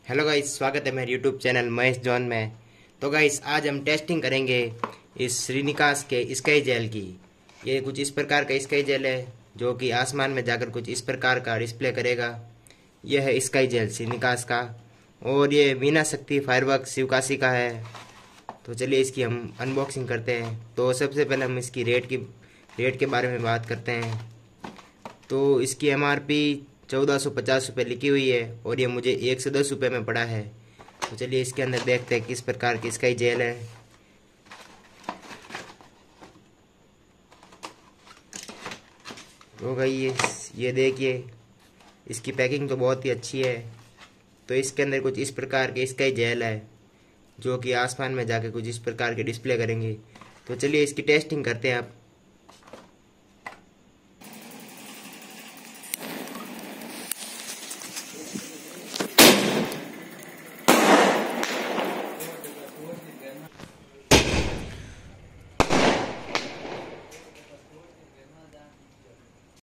Hello guys, स्वागत है मेरे यूट्यूब चैनल महेश जॉन में। तो गाइस, आज हम टेस्टिंग करेंगे इस श्रीनिकास के स्काई जेल की। ये कुछ इस प्रकार का स्काई जेल है जो कि आसमान में जाकर कुछ इस प्रकार का डिस्प्ले करेगा। यह है स्काई जेल श्रीनिकास का, और ये मीना शक्ति फायरवर्क्स शिवकाशी का है। तो चलिए इसकी हम अनबॉक्सिंग करते हैं। तो सबसे पहले हम इसकी रेट के बारे में बात करते हैं। तो इसकी MRP 1450 रुपये लिखी हुई है और ये मुझे 110 रुपये में पड़ा है। तो चलिए इसके अंदर देखते हैं किस प्रकार की इसका जेल है। तो भाई ये देखिए, इसकी पैकिंग तो बहुत ही अच्छी है। तो इसके अंदर कुछ इस प्रकार के इसका जेल है जो कि आसमान में जाके कुछ इस प्रकार के डिस्प्ले करेंगे। तो चलिए इसकी टेस्टिंग करते हैं। आप